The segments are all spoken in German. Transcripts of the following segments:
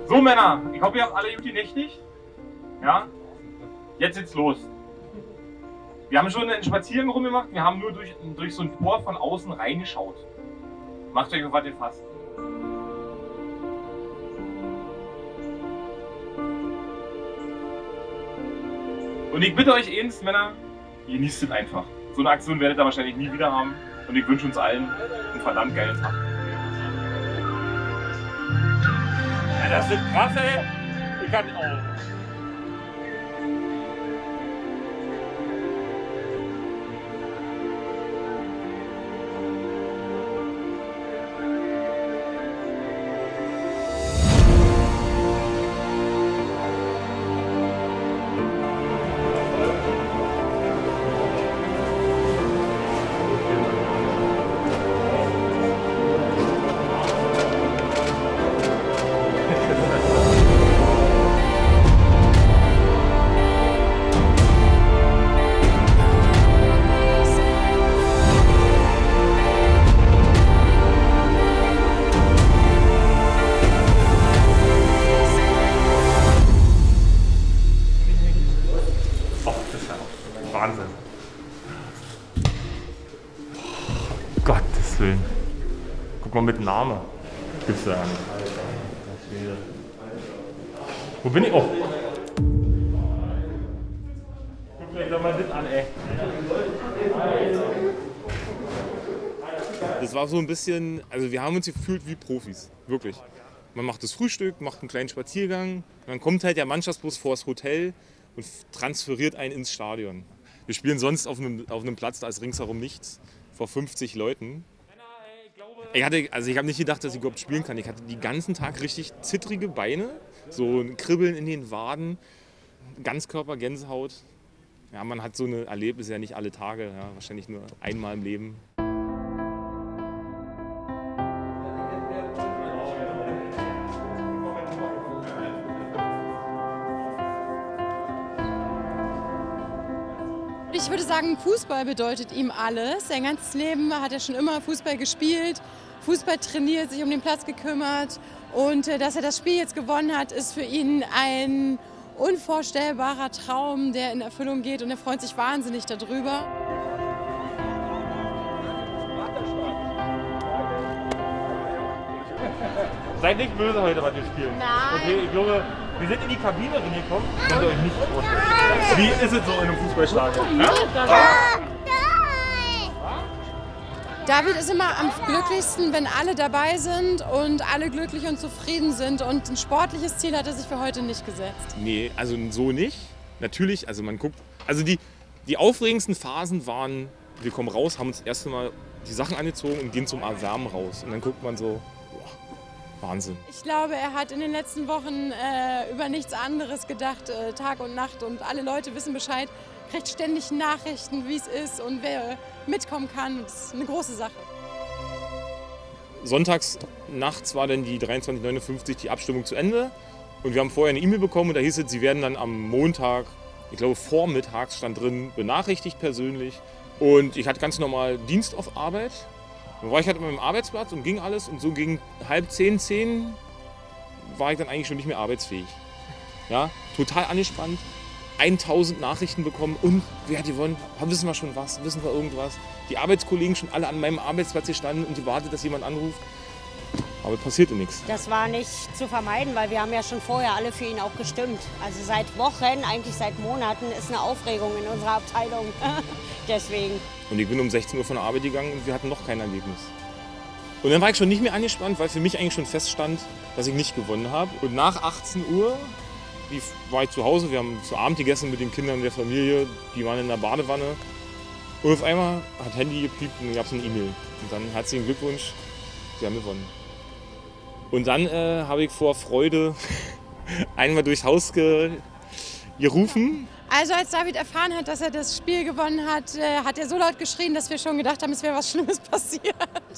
So Männer, ich hoffe ihr habt alle gut genächtigt. Ja? Jetzt geht's los. Wir haben schon einen Spaziergang rumgemacht, wir haben nur durch so ein Tor von außen reingeschaut. Macht euch auf was gefasst. Und ich bitte euch eins, Männer, genießt es einfach. So eine Aktion werdet ihr wahrscheinlich nie wieder haben. Und ich wünsche uns allen einen verdammt geilen Tag. Ja, das wird krass, ey. Ich kann auch. Wahnsinn. Gottes Willen. Guck mal mit Name. Gibt's ja nicht. Wo bin ich? Oh. Guck gleich doch mal das an, ey. Das war so ein bisschen, also wir haben uns gefühlt wie Profis, wirklich. Man macht das Frühstück, macht einen kleinen Spaziergang, dann kommt halt der Mannschaftsbus vor das Hotel und transferiert einen ins Stadion. Wir spielen sonst auf einem Platz, da ist ringsherum nichts, vor 50 Leuten. Ich habe nicht gedacht, dass ich überhaupt spielen kann. Ich hatte den ganzen Tag richtig zittrige Beine, so ein Kribbeln in den Waden, Ganzkörper-Gänsehaut. Ja, man hat so eine Erlebnisse ja nicht alle Tage, ja, wahrscheinlich nur einmal im Leben. Ich würde sagen, Fußball bedeutet ihm alles. Sein ganzes Leben hat er schon immer Fußball gespielt, Fußball trainiert, sich um den Platz gekümmert. Und dass er das Spiel jetzt gewonnen hat, ist für ihn ein unvorstellbarer Traum, der in Erfüllung geht. Und er freut sich wahnsinnig darüber. Seid nicht böse heute, was wir spielen. Nein. Okay, ich glaube, wir sind in die Kabine reingekommen. Könnt ihr euch nicht vorstellen. Wie ist es so in einem Fußballstadion? Ja? David ist immer am glücklichsten, wenn alle dabei sind und alle glücklich und zufrieden sind. Und ein sportliches Ziel hat er sich für heute nicht gesetzt. Nee, also so nicht. Natürlich, also man guckt, also die aufregendsten Phasen waren, wir kommen raus, haben uns das erste Mal die Sachen angezogen und gehen zum Erwärmen raus. Und dann guckt man so, boah, Wahnsinn. Ich glaube, er hat in den letzten Wochen über nichts anderes gedacht, Tag und Nacht. Und alle Leute wissen Bescheid, kriegt ständig Nachrichten, wie es ist und wer mitkommen kann. Das ist eine große Sache. Sonntags nachts war dann die 23:59 die Abstimmung zu Ende. Und wir haben vorher eine E-Mail bekommen und da hieß es, sie werden dann am Montag, ich glaube vormittags stand drin, benachrichtigt persönlich. Und ich hatte ganz normal Dienst auf Arbeit. Dann war ich halt immer im Arbeitsplatz und ging alles und so gegen 9:30, 10 war ich dann eigentlich schon nicht mehr arbeitsfähig. Ja, total angespannt, 1000 Nachrichten bekommen und wer hat gewonnen? Wissen wir schon was? Wissen wir irgendwas? Die Arbeitskollegen schon alle an meinem Arbeitsplatz gestanden und gewartet, dass jemand anruft. Aber passierte nichts. Das war nicht zu vermeiden, weil wir haben ja schon vorher alle für ihn auch gestimmt. Also seit Wochen, eigentlich seit Monaten ist eine Aufregung in unserer Abteilung. Deswegen. Und ich bin um 16 Uhr von der Arbeit gegangen und wir hatten noch kein Ergebnis. Und dann war ich schon nicht mehr angespannt, weil für mich eigentlich schon feststand, dass ich nicht gewonnen habe. Und nach 18 Uhr war ich zu Hause, wir haben zu Abend gegessen mit den Kindern der Familie, die waren in der Badewanne. Und auf einmal hat Handy gepiept und dann gab es eine E-Mail. Und dann herzlichen Glückwunsch, Sie haben gewonnen. Und dann habe ich vor Freude einmal durchs Haus gerufen. Also als David erfahren hat, dass er das Spiel gewonnen hat, hat er so laut geschrien, dass wir schon gedacht haben, es wäre was Schlimmes passiert.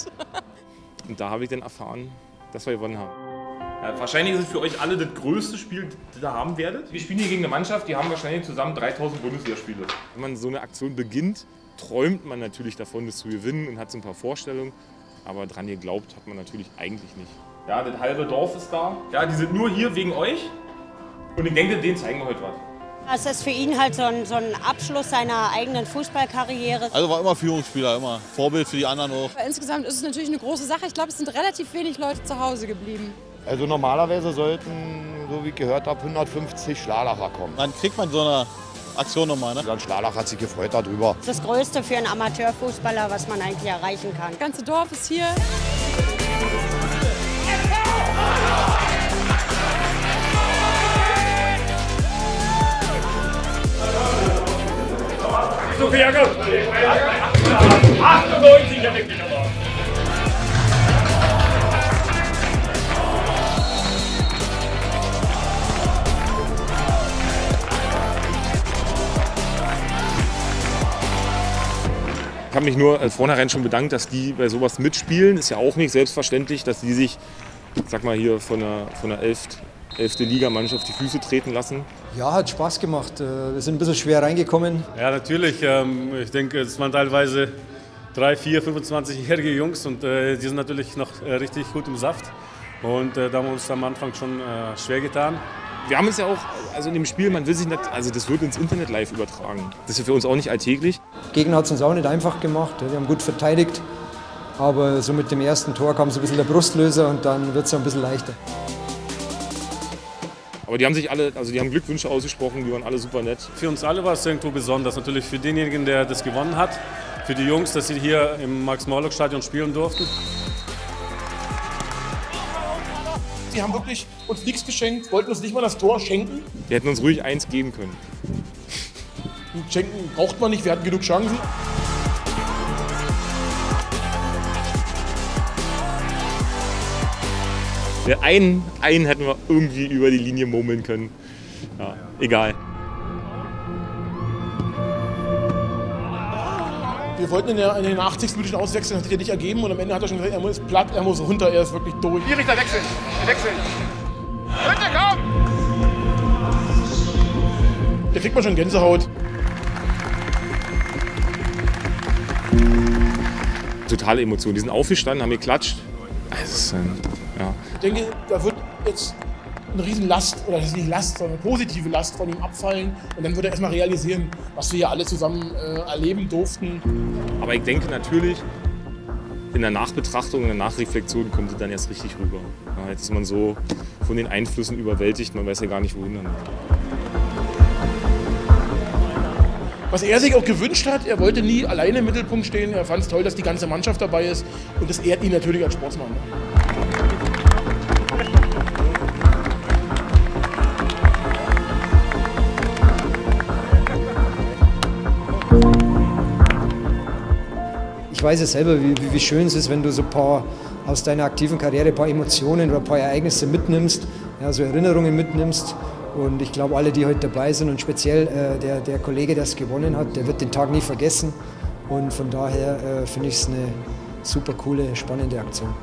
Und da habe ich dann erfahren, dass wir gewonnen haben. Ja, wahrscheinlich ist es für euch alle das größte Spiel, das ihr haben werdet. Wir spielen hier gegen eine Mannschaft, die haben wahrscheinlich zusammen 3000 Bundesligaspiele. Wenn man so eine Aktion beginnt, träumt man natürlich davon, das zu gewinnen und hat so ein paar Vorstellungen. aber dran geglaubt hat man natürlich eigentlich nicht. Ja, das halbe Dorf ist da. Ja, die sind nur hier wegen euch. Und ich denke, denen zeigen wir heute was. Das ist für ihn halt so ein Abschluss seiner eigenen Fußballkarriere. Also war immer Führungsspieler, immer Vorbild für die anderen auch. Insgesamt ist es natürlich eine große Sache. Ich glaube, es sind relativ wenig Leute zu Hause geblieben. Also normalerweise sollten, so wie ich gehört habe, 150 Schlalacher kommen. Dann kriegt man so eine Aktion nochmal, ne? Dann Schlalacher hat sich gefreut darüber. Das ist das Größte für einen Amateurfußballer, was man eigentlich erreichen kann. Das ganze Dorf ist hier. Sophia, komm! 98, ja, wirklich aber. Ich habe mich nur vornherein schon bedankt, dass die bei sowas mitspielen. Ist ja auch nicht selbstverständlich, dass die sich, sag mal hier, von der 11. Liga-Mannschaft die Füße treten lassen. Ja, hat Spaß gemacht. Wir sind ein bisschen schwer reingekommen. Ja, natürlich. Ich denke, es waren teilweise 3, 4, 25-jährige Jungs und die sind natürlich noch richtig gut im Saft. Und da haben wir uns am Anfang schon schwer getan. Wir haben es ja auch, also in dem Spiel, man will sich nicht, also das wird ins Internet live übertragen. Das ist ja für uns auch nicht alltäglich. Der Gegner hat es uns auch nicht einfach gemacht. Wir haben gut verteidigt. Aber so mit dem ersten Tor kam so ein bisschen der Brustlöser und dann wird es ein bisschen leichter. Aber die haben sich alle, also die haben Glückwünsche ausgesprochen, die waren alle super nett. Für uns alle war es irgendwo besonders. Natürlich für denjenigen, der das gewonnen hat. Für die Jungs, dass sie hier im Max-Morlock-Stadion spielen durften. Die haben wirklich uns nichts geschenkt, wollten uns nicht mal das Tor schenken. Die hätten uns ruhig 1 geben können. Schenken braucht man nicht, wir hatten genug Chancen. Ja, einen hätten wir irgendwie über die Linie murmeln können. Ja, egal. Wir wollten in den 80. Minuten auswechseln, das hat sich nicht ergeben und am Ende hat er schon gesagt, er muss platt, er muss runter, er ist wirklich durch. Hier Richter wechseln, wechseln. Bitte komm! Da kriegt man schon Gänsehaut. Totale Emotionen. Die sind aufgestanden, haben geklatscht. Also, ja. Ich denke, da wird jetzt eine riesen Last, oder das ist nicht Last, sondern eine positive Last von ihm abfallen. Und dann wird er erstmal realisieren, was wir hier alle zusammen erleben durften. Aber ich denke natürlich, in der Nachbetrachtung, in der Nachreflexion kommt es dann erst richtig rüber. Ja, jetzt ist man so von den Einflüssen überwältigt, man weiß ja gar nicht, wohin dann. Was er sich auch gewünscht hat, er wollte nie alleine im Mittelpunkt stehen. Er fand es toll, dass die ganze Mannschaft dabei ist. Und das ehrt ihn natürlich als Sportsmann. Ich weiß es selber, wie schön es ist, wenn du so ein paar aus deiner aktiven Karriere ein paar Emotionen oder ein paar Ereignisse mitnimmst, ja, so Erinnerungen mitnimmst. Und ich glaube, alle, die heute dabei sind und speziell der Kollege, der es gewonnen hat, der wird den Tag nie vergessen. Und von daher finde ich es eine super coole, spannende Aktion.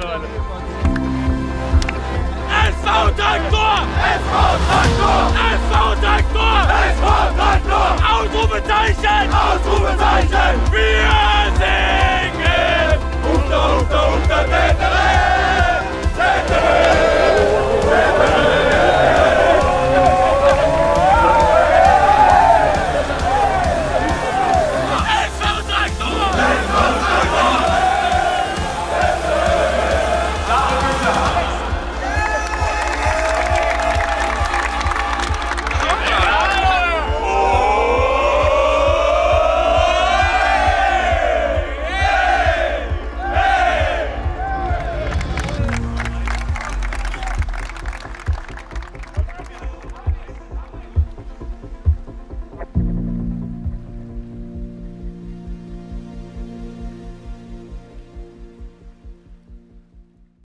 SV Traktor! SV Traktor! SV Traktor! SV Traktor! Ausrufezeichen! Ausrufezeichen! Wir singen! Unter,